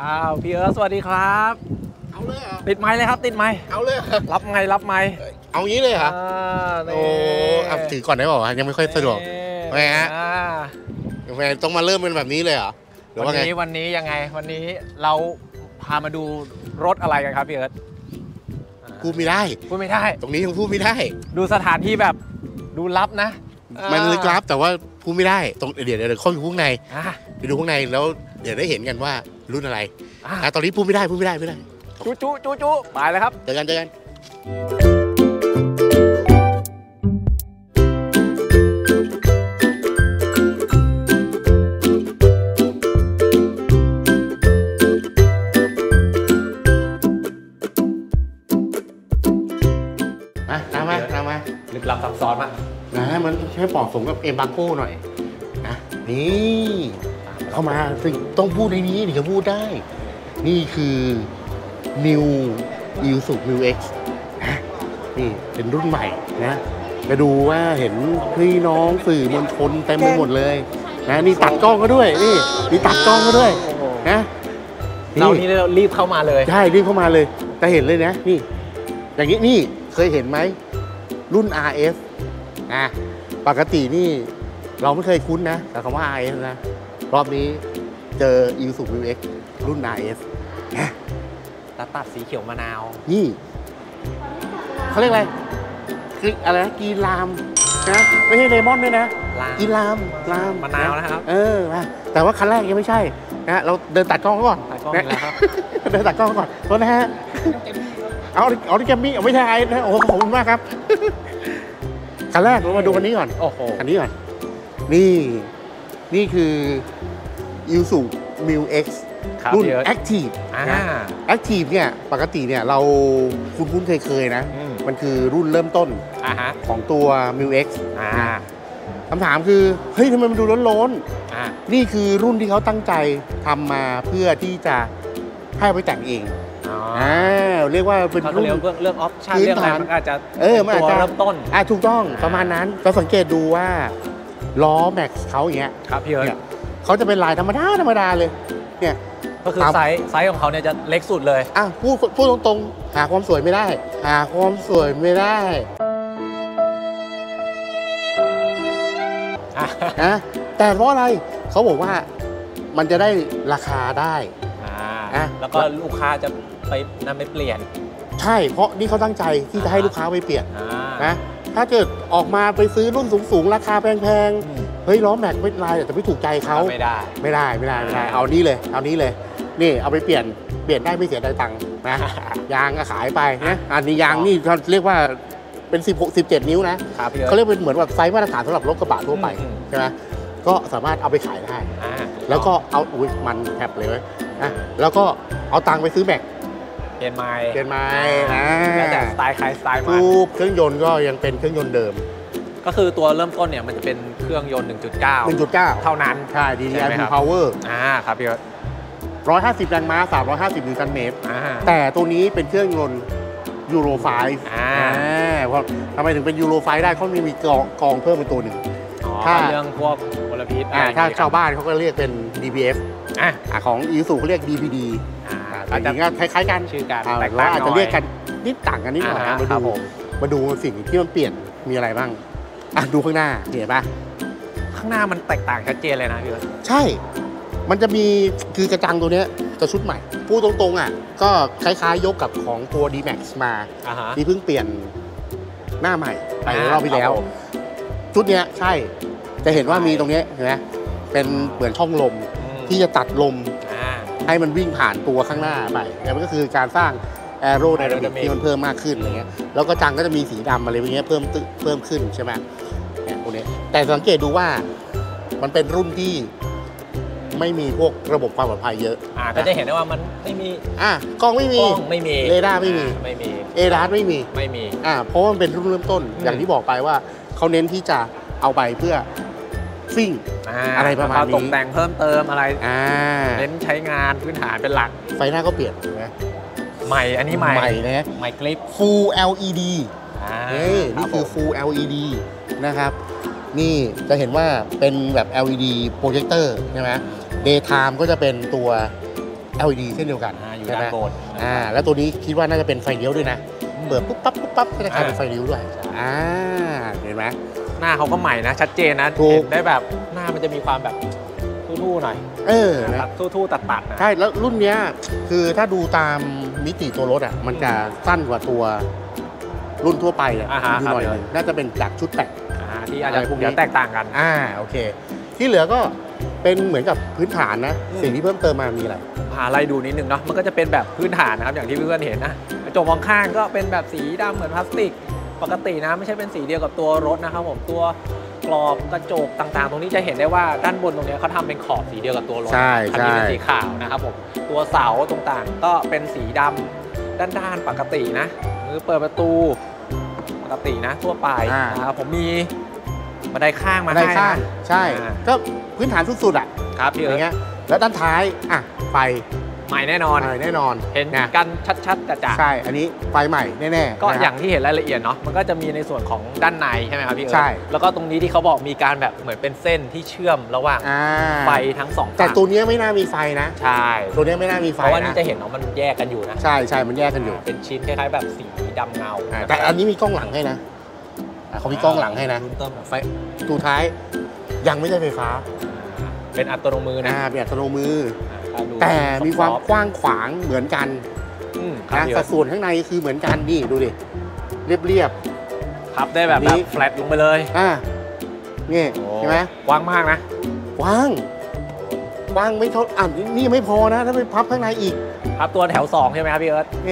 พี่เอิร์ธสวัสดีครับเอาเลยเหรอติดไมค์เลยครับติดไมค์เอาเลยรับไมค์เอางี้เลยเหรอโอ้ถือก่อนได้บอกว่ายังไม่ค่อยสะดวกไงฮะแฟนต้องมาเริ่มเป็นแบบนี้เลยเหรอหรือว่าไงวันนี้ยังไงวันนี้เราพามาดูรถอะไรกันครับพี่เอิร์ธพูดไม่ได้ตรงนี้ยังพูดไม่ได้ดูสถานที่แบบดูลับนะมันลึกลับแต่ว่าพูดไม่ได้ตรงเดี๋ยวเข้าอยู่ข้างในไปดูข้างในแล้วเดี๋ยวได้เห็นกันว่ารุ่นอะไรตอนนี้พูดไม่ได้จูไปเลยครับเจอกันตามมาลึกลับซับซ้อนมากนะมันใช้ปอกสมกับเอ็มบาโก้หน่อยนะนี่เข้ามาสิต้องพูดในนี้ถึงจะพูดได้นี่คือ New Isuzu New X นะนี่เป็นรุ่นใหม่นะไปดูว่าเห็นพี่น้องสื่อมวลชนเต็มไปหมดเลยนะนี่ตัดกล้องก็ด้วยนี่ตัดกล้องก็ด้วยนะเรานี่เรารีบเข้ามาเลยใช่รีบเข้ามาเลยแต่เห็นเลยนะนี่อย่างนี้นี่เคยเห็นไหมรุ่น RS นะปกตินี่เราไม่เคยคุ้นนะแต่คำว่า RS นะรอบนี้เจอ Isuzu New X รุ่น RS นะตัดสีเขียวมะนาวนี่เขาเรียกอะไรคืออะไรนะกีรามนะไม่ใช่เลมอนด้วยนะกีรามมะนาวนะครับแต่ว่าคันแรกยังไม่ใช่นะเราเดินตัดกล้องก่อนนะครับเดินตัดกล้องก่อนโทษนะฮะเอาที่แกมมี่ไม่ใช่ไอ้นะโอ้ขอบคุณมากครับคันแรกเรามาดูคันนี้ก่อนคันนี้ก่อนนี่คือ Isuzu New X รุ่น Active Active เนี่ยปกติเนี่ยเราคุ้นเคยนะมันคือรุ่นเริ่มต้นของตัว New X คำถามคือเฮ้ยทำไมมันดูล้นนี่คือรุ่นที่เขาตั้งใจทำมาเพื่อที่จะให้ไปแต่งเองเรียกว่าเป็นรุ่นเรื่องออปชั่นเรื่องอะไรมันอาจจะตัวเริ่มต้นถูกต้องประมาณนั้นเราสังเกตดูว่าล้อแม็กซ์เขาอย่างเงี้ยครับพี่เอิร์ธเขาจะเป็นลายธรรมดาเลยเนี่ยก็คือไซส์ของเขาเนี่ยจะเล็กสุดเลยพูดตรงๆหาความสวยไม่ได้แต่เพราะอะไรเขาบอกว่ามันจะได้ราคาได้แล้วก็ลูกค้าจะไปนำไปเปลี่ยนใช่เพราะนี่เขาตั้งใจที่จะให้ลูกค้าไปเปลี่ยนนะถ้าเกิดออกมาไปซื้อรุ่นสูงราคาแพงๆเฮ้ยล้อแม็กไม่ลายแต่ไม่ถูกใจเขาไม่ได้เอานี้เลยนี่เอาไปเปลี่ยนได้ไม่เสียตังค์นะยางก็ขายไปนะอันนี้ยางนี่เขาเรียกว่าเป็น17 นิ้วนะเขาเรียกเป็นเหมือนแบบไซส์มาตรฐานสำหรับรถกระบะทั่วไปใช่ไหมก็สามารถเอาไปขายได้แล้วก็เอามันแทบเลยนะแล้วก็เอาตังค์ไปซื้อแม็กเปลี่ยนไม้แล้วแต่สไตล์ใครสไตล์มันเครื่องยนต์ก็ยังเป็นเครื่องยนต์เดิมก็คือตัวเริ่มต้นเนี่ยมันจะเป็นเครื่องยนต์ 1.9 เท่านั้นใช่ DDI Power ครับพี่ 150 แรงม้า 350 นิวตันเมตรแต่ตัวนี้เป็นเครื่องยนต์ยูโร5เพราะทำไมถึงเป็นยูโร5ได้เขามีกองเพิ่มเป็นตัวหนึ่งถ้าเรื่องพวกมลพิษถ้าชาวบ้านเขาก็เรียกเป็น DPF ของ Isuzuเขาเรียก DPD อาจจะคล้ายๆกันชื่อกันแต่ว่าอาจจะเรียกกันนิดต่างกันนิดหน่อยมาดูสิ่งที่มันเปลี่ยนมีอะไรบ้างดูข้างหน้าเห็นปะข้างหน้ามันแตกต่างชัดเจนเลยนะพี่ใช่มันจะมีคือกระจังตัวนี้จะชุดใหม่พูดตรงๆก็คล้ายๆยกกับของตัว D-Max มาที่เพิ่งเปลี่ยนหน้าใหม่ไปรอบที่แล้วชุดเนี้ยใช่จะเห็นว่ามีตรงนี้เห็นไหมเป็นเหมือนช่องลมที่จะตัดลมให้มันวิ่งผ่านตัวข้างหน้าไปแล้วมันก็คือการสร้างแอโรไดนามิกที่มันเพิ่มมากขึ้นอะไรเงี้ยแล้วก็จังก็จะมีสีดำอะไรอย่างเงี้ยเพิ่มขึ้นใช่ไหมเนี่ยพวกนี้แต่สังเกตดูว่ามันเป็นรุ่นที่ไม่มีพวกระบบความปลอดภัยเยอะก็จะเห็นได้ว่ามันไม่มีกล้องไม่มีเรดาร์ไม่มีเอรัสไม่มีเพราะมันเป็นรุ่นเริ่มต้นอย่างที่บอกไปว่าเขาเน้นที่จะเอาไปเพื่อซิ่งอะไรประมาณนี้ตกแต่งเพิ่มเติมอะไรเน้นใช้งานพื้นฐานเป็นหลักไฟหน้าก็เปลี่ยนถูกไหมใหม่อันนี้ใหม่นะใหม่คลิป Full LED นี่คือ Full LED นะครับนี่จะเห็นว่าเป็นแบบ LED โปรเจคเตอร์ใช่ไหม Daytime ก็จะเป็นตัว LED เช่นเดียวกันอยู่ใช่ด้าไหมนบนแล้วตัวนี้คิดว่าน่าจะเป็นไฟเลี้ยวด้วยนะเปิดปุ๊บปั๊บก็จะกลายเป็นไฟเลี้ยวด้วยเห็นไหมหน้าเขาก็ใหม่นะชัดเจนนะถูกเห็นได้แบบหน้ามันจะมีความแบบทู่ๆหน่อยนะทู่ๆตัดๆนะใช่แล้วรุ่นเนี้ยคือถ้าดูตามมิติตัวรถอ่ะมันจะสั้นกว่าตัวรุ่นทั่วไปอ่ะดูหน่อยนึงน่าจะเป็นจากชุดแต่งที่อาจจะเดี๋ยวแตกต่างกันโอเคที่เหลือก็เป็นเหมือนกับพื้นฐานนะสิ่งที่เพิ่มเติมมามีอะไรพาไล่ดูนิดนึงเนาะมันก็จะเป็นแบบพื้นฐานนะครับอย่างที่เพื่อนๆเห็นนะกระจกมองข้างก็เป็นแบบสีดำเหมือนพลาสติกปกตินะไม่ใช่เป็นสีเดียวกับตัวรถนะครับผมตัวกรอบกระจกต่างๆ ตรงนี้จะเห็นได้ว่าด้านบนตรงนี้เขาทำเป็นขอบสีเดียวกับตัวรถใช่คันนี้เป็นสีขาวนะครับผมตัวเสาต่างๆก็เป็นสีดำด้านๆปกตินะมือเปิดประตูปกตินะทั่วไปนะครับผมมีบันไดข้างมาให้นะใช่ก็พื้นฐานสุดๆอ่ะครับพี่อย่างเงี้ยแล้วด้านท้ายไฟใหม่แน่นอน เห็นกันชัดๆจ่าๆใช่อันนี้ไฟใหม่แน่ๆก็อย่างที่เห็นรายละเอียดเนาะมันก็จะมีในส่วนของด้านในใช่ไหมครับพี่เอิร์ธใช่แล้วก็ตรงนี้ที่เขาบอกมีการแบบเหมือนเป็นเส้นที่เชื่อมระหว่างไฟทั้งสองฝั่งแต่ตัวนี้ไม่น่ามีไฟนะใช่ตัวนี้ไม่น่ามีไฟเพราะว่านี่จะเห็นเนาะมันแยกกันอยู่นะใช่มันแยกกันอยู่เป็นชิ้นคล้ายๆแบบสีดำเงาแต่อันนี้มีกล้องหลังให้นะเขามีกล้องหลังให้นะไฟตัวท้ายยังไม่ใช่ไฟฟ้าเป็นอัตโนมือนะเป็นอัตโนมือแต่มีความกว้างขวางเหมือนกันนะสัดส่วนข้างในคือเหมือนกันนี่ดูดิเรียบพับได้แบบแฟลตลงไปเลยนี่ใช่ไหมกว้างมากนะกว้างไม่เท่านี่ไม่พอนะถ้าไปพับข้างในอีกพับตัวแถว2ใช่ไหมครับพี่เอิร์ธนี่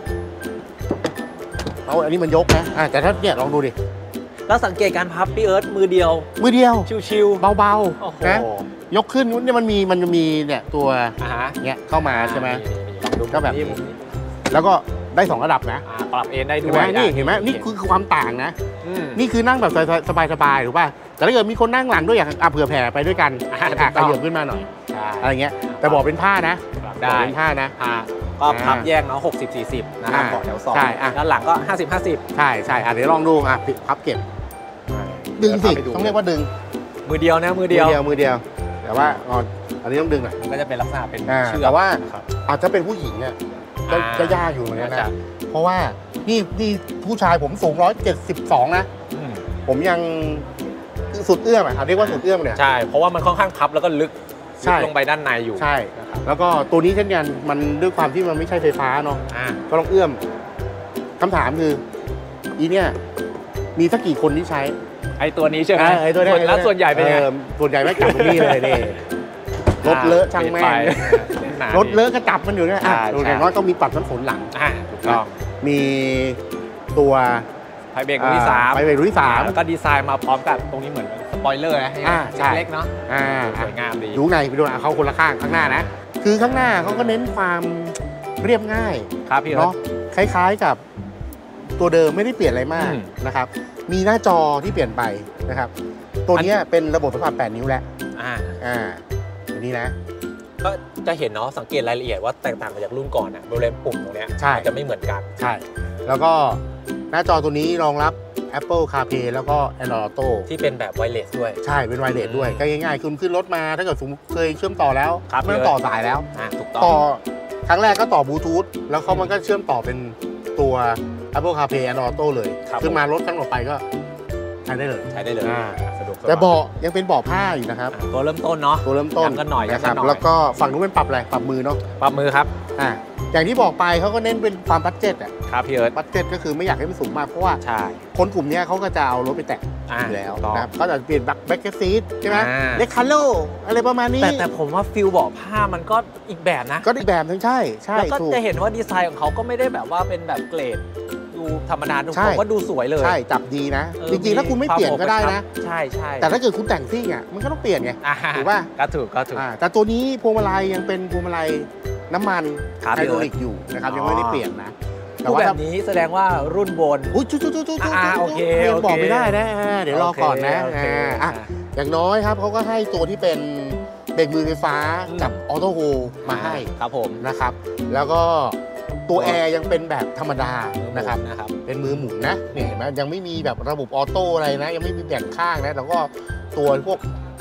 เอาอันนี้มันยกนะแต่ถ้าเนี่ยลองดูดิแล้วสังเกตการพับพี่เอิร์ธมือเดียวชิวๆเบาๆนะยกขึ้นเนี่ยมันจะมีเนี่ยตัวเนี่ยเข้ามาใช่ไหมก็แบบนี้แล้วก็ได้2ระดับนะปรับเอนได้ด้วยนี่เห็นไหมนี่คือความต่างนะนี่คือนั่งแบบสบายๆถูกป่ะแต่ถ้าเกิดมีคนนั่งหลังด้วยอยากเผื่อแผ่ไปด้วยกันขยับขึ้นมาหน่อยอะไรเงี้ยแต่บอกเป็นผ้านะได้เป็นผ้านะก็พับแยกเนาะ60-40นะครับเบาะแถว2ด้านหลังก็50-50 ใช่เดี๋ยวลองดูพับเก็บดึงสิต้องเรียกว่าดึงมือเดียวนะมือเดียวแต่ว่าอันนี้ต้องดึงหน่อยมันก็จะเป็นลักษณะเป็นเชือกแต่ว่าอาจจะเป็นผู้หญิงเนี่ยก็ยากอยู่เหมือนกันนะเพราะว่านี่ผู้ชายผมสูง172นะผมยังสุดเอื้อมเรียกว่าสุดเอื้อมเนี่ยใช่เพราะว่ามันค่อนข้างพับแล้วก็ลึกลงไปด้านในอยู่ใช่แล้วก็ตัวนี้เช่นกันมันด้วยความที่มันไม่ใช่ไฟฟ้าเนาะก็ต้องเอื้อมคำถามคือเนี่ยมีสักกี่คนที่ใช้ไอ้ตัวนี้ใช่ไหมไอ้ตัวนี้แล้วส่วนใหญ่เป็นไงส่วนใหญ่ไม่จับตรงนี้เลยนี่รถเลอะช่างแม่งรถเลอะก็จับมันอยู่เนี่ยอย่างน้อยต้องมีปัดน้ำฝนหลังถูกต้องมีตัวไฟเบรกรุ่นที่3แล้วก็ดีไซน์มาพร้อมกับตรงนี้เหมือนสปอยเลอร์นะเล็กๆเนาะสวยงามดีดูไงไปดูเขาคนละข้างข้างหน้านะคือข้างหน้าเขาก็เน้นความเรียบง่ายครับพี่เนาะคล้ายๆกับตัวเดิมไม่ได้เปลี่ยนอะไรมากนะครับมีหน้าจอที่เปลี่ยนไปนะครับตัวนี้เป็นระบบสัมผัส8 นิ้วแล้วตัวนี้นะก็จะเห็นเนาะสังเกตรายละเอียดว่าแตกต่างจากรุ่นก่อนบริเวณปุ่มตรงนี้จะไม่เหมือนกันใช่แล้วก็หน้าจอตัวนี้รองรับ Apple CarPlay แล้วก็ Android Auto ที่เป็นแบบไวเลสด้วยใช่เป็นไวเลสด้วยก็ง่ายๆคุณขึ้นรถมาถ้าเกิดสมมติเคยเชื่อมต่อแล้วไม่ต้องต่อสายแล้วถูกต้องต่อครั้งแรกก็ต่อบลูทูธแล้วเขามันก็เชื่อมต่อเป็นตัว Apple CarPlay Android Auto เลยขึ้นมารถครั้งต่อไปก็ใช้ได้เลยสะดวกแต่เบาะยังเป็นเบาะผ้าอยู่นะครับตัวเริ่มต้นเนาะตัวเริ่มต้นกันหน่อยนะครับแล้วก็ฝั่งนู้นเป็นปรับอะไรปรับมือเนาะปรับมือครับอย่างที่บอกไปเขาก็เน้นเป็นความบัดเจ็ตครับพี่เอิร์ธบัดเจ็ตก็คือไม่อยากให้มันสูงมากเพราะว่าคนกลุ่มนี้เขาก็จะเอารถไปแต่งอยู่แล้วนะครับเขาจะเปลี่ยนแบ็คซีทใช่ไหมเล็กคัลโลอะไรประมาณนี้แต่ผมว่าฟิลเบาะผ้ามันก็อีกแบบนะก็อีกแบบนึงใช่แล้วก็จะเห็นว่าดีไซน์ของเขาก็ไม่ได้แบบว่าเป็นแบบเกรดดูธรรมดาผมว่าดูสวยเลยใช่จับดีนะจริงๆถ้าคุณไม่เปลี่ยนก็ได้นะใช่แต่ถ้าเกิดคุณแต่งซิ่งมันก็ต้องเปลี่ยนไงถูกป่ะก็ถูกแต่ตัวนี้พวงมาลัยยังเป็นพวงมาลัยน้ำมันไฮดรอลิกอยู่นะครับยังไม่ได้เปลี่ยนนะแต่ว่าแบบนี้แสดงว่ารุ่นบนโอเคบอกไม่ได้นะเดี๋ยวรอก่อนนะอย่างน้อยครับเขาก็ให้ตัวที่เป็นเบรกมือไฟฟ้ากับออโต้โฮมาให้ครับผมนะครับแล้วก็ตัวแอร์ยังเป็นแบบธรรมดานะครับเป็นมือหมุนนะเนี่ยเห็นไหมยังไม่มีแบบระบบออโต้อะไรนะยังไม่มีแบ่งข้างนะแล้วก็ตัวพวก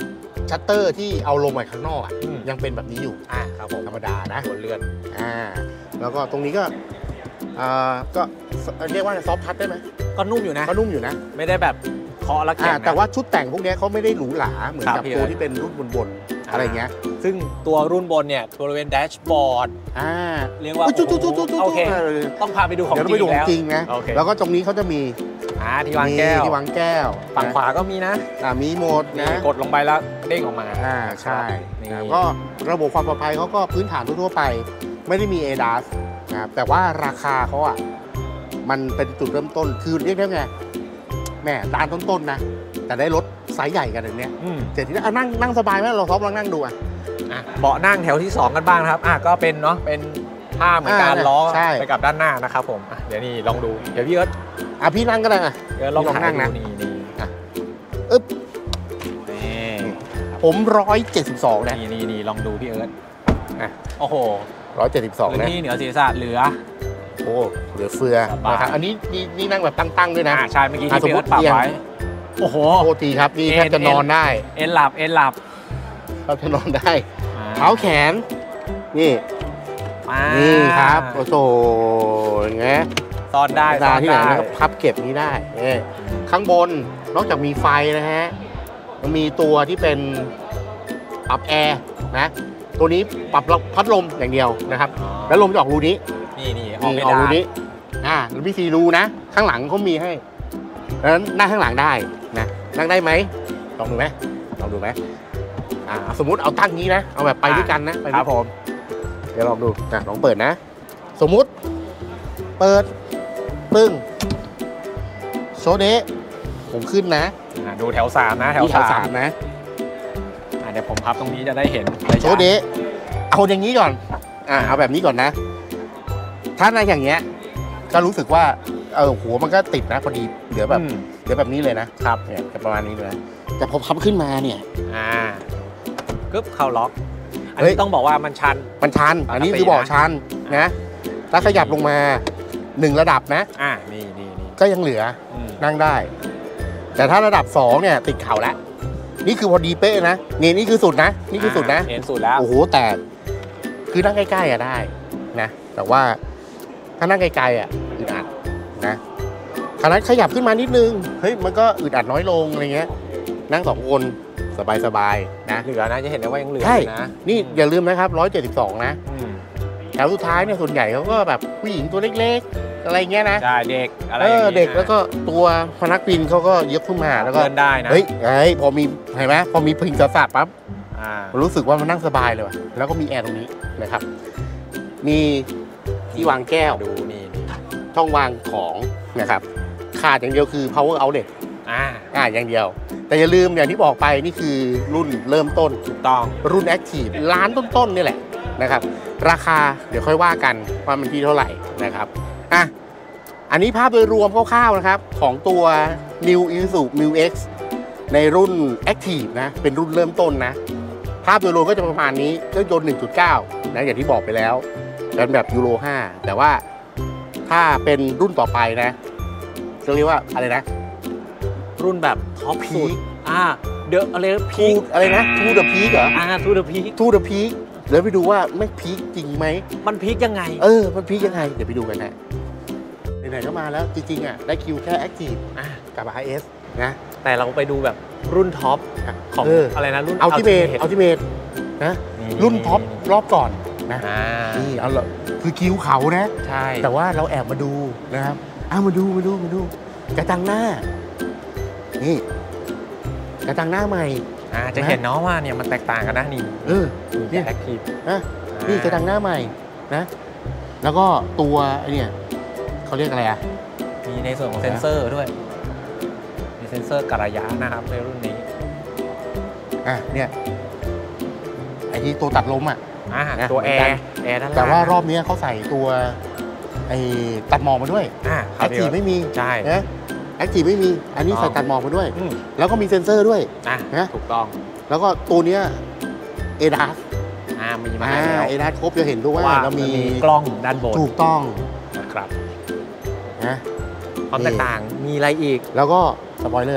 ชัตเตอร์ที่เอาลงไปข้างนอกอ่ะยังเป็นแบบนี้อยู่ครับผมธรรมดานะตัวเลื่อนแล้วก็ตรงนี้ก็เรียกว่าซอฟต์ทัชได้ไหมก็นุ่มอยู่นะก็นุ่มอยู่นะไม่ได้แบบเคาะแล้วแข็งนะแต่ว่าชุดแต่งพวกนี้เขาไม่ได้หรูหราเหมือนกับครับตัวที่เป็นรุ่นบนๆอะไรเงี้ยซึ่งตัวรุ่นบนเนี่ยบริเวณแดชบอร์ดเรียกว่าโอเคต้องพาไปดูของจริงเดี๋ยวไปดูของจริงนะ แล้วก็ตรงนี้เขาจะมีที่วางแก้วที่วางแก้วฝั่งขวาก็มีนะมีโหมดนะกดลงไปแล้วเด้งออกมาใช่ก็ระบบความปลอดภัยเขาก็พื้นฐานทั่วไปไม่ได้มี ADAS นะครับแต่ว่าราคาเขาอ่ะมันเป็นจุดเริ่มต้นคือเรียกได้ไงแม่ร้านต้นๆนะแต่ได้รถไซส์ใหญ่กันอย่างเนี้ยเสร็จทีนี้นั่งสบายไหมเราท็อปลองนั่งดูเบาะนั่งแถวที่ 2 กันบ้างนะครับก็เป็นเนาะเป็นผ้าเหมือนการล้อไปกับด้านหน้านะครับผมเดี๋ยวนี่ลองดูเดี๋ยวพี่เอิร์ธพี่นั่งก็ได้เดี๋ยวลองนั่งนะนี่ผม172นะนี่ลองดูพี่เอิร์ธโอ้โห 172นะนี่เหนือศีรษะเหลือเหลือเฟือนะครับอันนี้นี่นั่งแบบตั้งๆด้วยนะใช่เมื่อกี้ที่พี่เอิร์ธปรับไว้โอ้โหโทษทีครับนี่แทบจะนอนได้เอ็นหลับเราจะนอนได้เท้าแขนนี่ครับโอ้โหอย่างเงี้ยซ่อนได้ที่ไหนก็พับเก็บนี้ได้ข้างบนนอกจากมีไฟนะฮะมันมีตัวที่เป็นปรับแอร์นะตัวนี้ปรับพัดลมอย่างเดียวนะครับแล้วลมจะออกรูนี้นี่ออกรูนี้แล้วมี4รูนะข้างหลังเขามีให้แล้วนั่งข้างหลังได้นะนั่งได้ไหมลองดูไหมสมมุติเอาตั้งนี้นะเอาแบบไปด้วยกันนะครับผมเดี๋ยวลองดูลองเปิดนะสมมุติเปิดปึ้งโซเดะผมขึ้นนะดูแถว3นะแถว3 นะเดี๋ยวผมพับตรงนี้จะได้เห็นโซเดะเอาอย่างนี้ก่อนเอาแบบนี้ก่อนนะถ้าในอย่างเงี้ยก็รู้สึกว่าหัวมันก็ติดนะพอดีเหลือแบบนี้เลยนะครับเนี่ยประมาณนี้เลยแต่พอพับขึ้นมาเนี่ยกึ๊บเข้าล็อกอันนี้ต้องบอกว่ามันชันอันนี้คือเบาะชันนะถ้าขยับลงมา1ระดับนะนี่ก็ยังเหลือนั่งได้แต่ถ้าระดับ2เนี่ยติดเข่าแล้วนี่คือพอดีเป๊ะนะนี่คือสุดนะนี่คือสุดนะเห็นสุดแล้วโอ้โหแต่คือนั่งใกล้ๆได้นะแต่ว่าถ้านั่งไกลๆอึดอัดนะขนาดขยับขึ้นมานิดนึงเฮ้ยมันก็อึดอัดน้อยลงอะไรเงี้ยนั่ง2คนสบายๆนะเหลือนะจะเห็นได้ว่ายังเหลือนะนี่อย่าลืมนะครับ172นะแถวสุดท้ายเนี่ยส่วนใหญ่เขาก็แบบผู้หญิงตัวเล็กๆอะไรเงี้ยนะใช่เด็กอะไรเด็กแล้วก็ตัวพนักพิงเขาก็ยกขึ้นมาแล้วก็เดินได้นะเฮ้ยพอมีเห็นไหมพอมีพิงสับปั๊บรู้สึกว่ามันนั่งสบายเลยว่ะแล้วก็มีแอร์ตรงนี้นะครับมีที่วางแก้วดูนี่ช่องวางของนะครับขาดอย่างเดียวคือ power outlet อย่างเดียวแต่อย่าลืมอย่างที่บอกไปนี่คือรุ่นเริ่มต้นถูกต้องรุ่น Active ล้านต้นๆนี่แหละนะครับราคาเดี๋ยวค่อยว่ากันว่ามันที่เท่าไหร่นะครับอันนี้ภาพโดยรวมคร่าวๆนะครับของตัว New Isuzu Mu X ในรุ่น Active นะเป็นรุ่นเริ่มต้นนะภาพโดยรวมก็จะประมาณนี้เครื่องยนต์ 1.9 นะอย่างที่บอกไปแล้วเป็นแบบยูโร 5แต่ว่าถ้าเป็นรุ่นต่อไปนะจะเรียกว่าอะไรนะรุ่นแบบท็อปพีคเดอะอะไรพีคอะไรนะทูเดอะพีคเหรอทูเดอะพีคเดี๋ยวไปดูว่าไม่พีคจริงไหมมันพีคยังไงมันพีคยังไงเดี๋ยวไปดูกันนะไหนๆก็มาแล้วจริงๆได้คิวแค่ Active กับ RS นะแต่เราไปดูแบบรุ่นท็อปของอะไรนะรุ่น Ultimate นะรุ่นท็อปรอบก่อนนะนี่เอาละคือคิวเขานะใช่แต่ว่าเราแอบมาดูนะครับมาดูกระจังหน้านี่กระจังหน้าใหม่จะเห็นเนาะว่าเนี่ยมันแตกต่างกันนะนี่นี่แอคทีฟนี่กระจังหน้าใหม่นะแล้วก็ตัวเนี่ยเขาเรียกอะไรมีในส่วนของเซ็นเซอร์ด้วยมีเซ็นเซอร์กระยะนะครับในรุ่นนี้เนี่ยไอ้ที่ตัวตัดลมตัวแอร์แต่ว่ารอบนี้เขาใส่ตัวไอ้ตัดหมอกมาด้วยแอคทีฟไม่มีใช่นะแอคทีฟไม่มีอันนี้ใส่ตัดหมอกมาด้วยแล้วก็มีเซ็นเซอร์ด้วยนะถูกต้องแล้วก็ตัวเนี้ยADAS มีมาแล้ว ADAS ครบจะเห็นด้วยว่าเรามีกล้องด้านบนถูกต้องนะครับความแตกต่างมีอะไรอีกแล้วก็สปอยเลอร์ล่ะ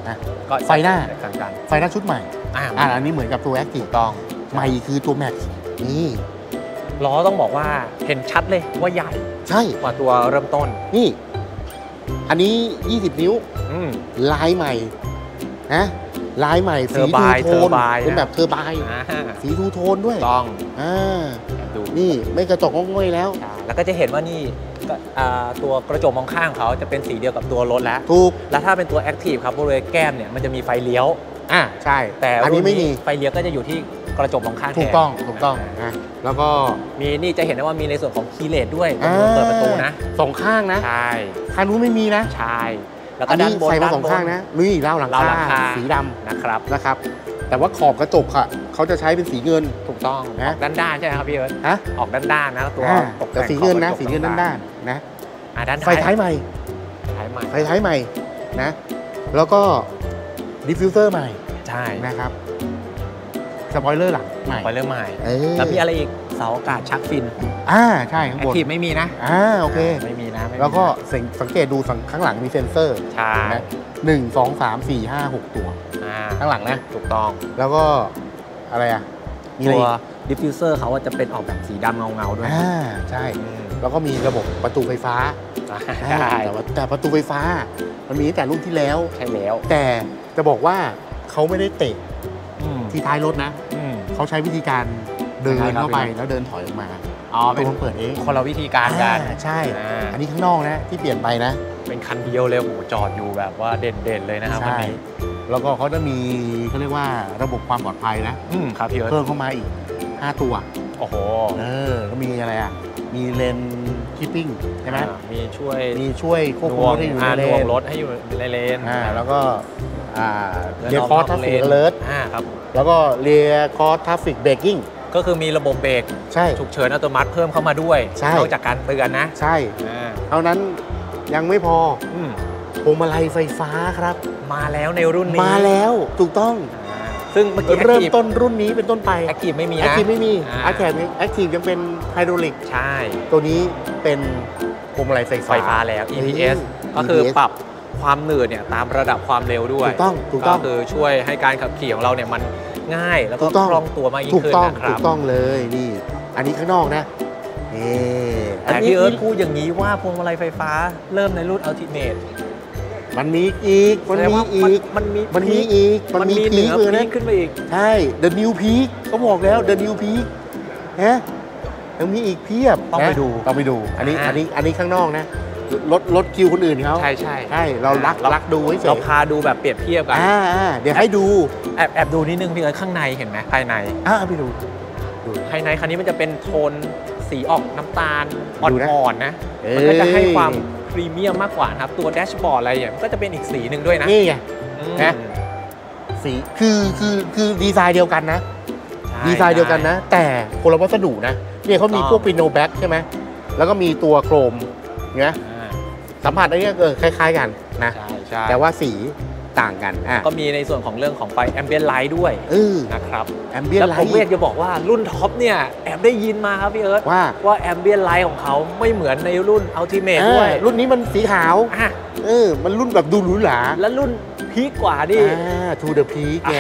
นะก็ไฟหน้าแตกต่างกันไฟหน้าชุดใหม่ อันนี้เหมือนกับตัว Active ต้องใหม่คือตัว Max นี่ล้อต้องบอกว่าเห็นชัดเลยว่าใหญ่ใช่กว่าตัวเริ่มต้นนี่ อันนี้ 20 นิ้ว ลายใหม่นะลายใหม่สีทูโทนเป็นแบบเทอร์ไบน์สีทูโทนด้วยต้องดูนี่ไม่กระจกง่อยแล้วแล้วก็จะเห็นว่านี่ตัวกระจกมองข้างเขาจะเป็นสีเดียวกับตัวรถแล้วถูกแล้วถ้าเป็นตัว Active ครับบริเวณแก้มเนี่ยมันจะมีไฟเลี้ยวใช่แต่อันนี้ไม่มีไฟเลี้ยวก็จะอยู่ที่กระจกมองข้างแทนถูกต้องนะแล้วก็มีนี่จะเห็นได้ว่ามีในส่วนของคีย์เลสด้วยเปิดประตูนะ 2 ข้างนะใช่ข้างนู้นไม่มีนะใช่แล้วก็ด้านบนใส่มา2 ข้างนะนี่เล่าหลังคาสีดำนะครับแต่ว่าขอบกระจกค่ะเขาจะใช้เป็นสีเงินถูกต้องนะด้านใช่ไหมครับพี่เอิร์ธออกด้านนะตัวตกแต่สีเงินนะสีเงินด้านนะไฟท้ายใหม่ไฟท้ายใหม่นะแล้วก็ดิฟฟิวเซอร์ใหม่ใช่นะครับสปอยเลอร์หลังใหม่แล้วมีอะไรอีกเสาอากาศชักฟินใช่ข้างบน Activeไม่มีนะโอเคไม่มีนะแล้วก็สังเกตดูข้างหลังมีเซ็นเซอร์ใช่นะ1 2 3 4 5 6 ตัวข้างหลังนะถูกต้องแล้วก็อะไรตัวดิฟฟิวเซอร์เขาจะเป็นออกแบบสีดำเงาด้วยใช่แล้วก็มีระบบประตูไฟฟ้าแต่ประตูไฟฟ้ามันมีตั้งแต่รุ่นที่แล้วใช่แล้วแต่จะบอกว่าเขาไม่ได้เตะที่ท้ายรถนะเขาใช้วิธีการเดินเข้าไปแล้วเดินถอยออกมาเป็นเปิดเองคนละวิธีการกันใช่อันนี้ข้างนอกนะที่เปลี่ยนไปนะเป็นคันเดียวเลยโหจอดอยู่แบบว่าเด่นๆเลยนะครับวันนี้แล้วก็เขาจะมีเขาเรียกว่าระบบความปลอดภัยนะครับพี่เพิ่มเข้ามาอีก5 ตัวโอ้โหแล้วมีอะไรมีเลนคีปปิ้งใช่ไหมมีช่วยควบคุมรถให้อยู่ในเลนรถให้อยู่ในเลนแล้วก็เรียคอร์สทราฟฟิกอเลิร์ตครับแล้วก็เรียคอร์สทราฟฟิกเบรกกิ้งก็คือมีระบบเบรกฉุกเฉินอัตโนมัติเพิ่มเข้ามาด้วยนอกจากการเตือนนะใช่เท่านั้นยังไม่พอพวงมาลัยไฟฟ้าครับมาแล้วในรุ่นนี้มาแล้วถูกต้องซึ่งเมื่อกี้เริ่มต้นรุ่นนี้เป็นต้นไป Active ไม่มีนะ Active ไม่มี Active ยังเป็นไฮดรอลิกใช่ตัวนี้เป็นพวงมาลัยไฟฟ้าแล้ว EPS ก็คือปรับความหนืดเนี่ยตามระดับความเร็วด้วยถูกต้องก็คือช่วยให้การขับขี่ของเราเนี่ยมันง่ายแล้วก็คล่องตัวมากยิ่งขึ้นนะครับถูกต้องเลยนี่อันนี้ข้างนอกนะแต่พี่เอิร์ธพูดอย่างนี้ว่าพวงมาลัยไฟฟ้าเริ่มในรุ่น Ultimate มันมีอีกมันมีอีกมันมีพีคเลยนะขึ้นไปอีกใช่ The New Peak เขาบอกแล้ว The New Peak ยังมีอีกเพียบต้องไปดูอันนี้ข้างนอกนะรถคิวคนอื่นเขาใช่เรารักดูไว้เฉยเราพาดูแบบเปรียบเทียบกันเดี๋ยวให้ดูแอบดูนิดนึงพี่เอิร์ธข้างในเห็นไหมภายในไปดูภายในคันนี้มันจะเป็นโทนสีออกน้ำตาลอ่อนๆนะมันก็จะให้ความพรีเมียมมากกว่าครับตัวแดชบอร์ดอะไรอย่างมันก็จะเป็นอีกสีหนึ่งด้วยนะนี่ไงนะสีคือดีไซน์เดียวกันนะแต่คนละวัสดุนะเนี่ยเขามีพวกปิโนแบ็คใช่ไหมแล้วก็มีตัวโครมเนี่ยสัมผัสอันนี้คล้ายๆกันนะแต่ว่าสีต่างกันก็มีในส่วนของเรื่องของไฟแอมเบียนไลท์ด้วยนะครับแอมเบียนไลท์แล้วผมจะบอกว่ารุ่นท็อปเนี่ยแอบได้ยินมาครับพี่เอิร์ธว่าแอมเบียนไลท์ของเขาไม่เหมือนในรุ่นอัลติเมทด้วยรุ่นนี้มันสีขาวมันรุ่นแบบดูหรูหราและรุ่นพีคกว่าดิ To the peak ไง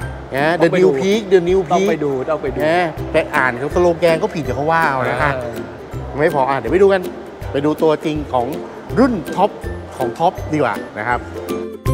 The New Peak The New Peak ต้องไปดูแต่อ่านเขาสโลแกนก็ผิดเดี๋ยวเขาว่าเอานะคะไม่พอเดี๋ยวไปดูกันไปดูตัวจริงของรุ่นท็อปของท็อปดีกว่านะครับ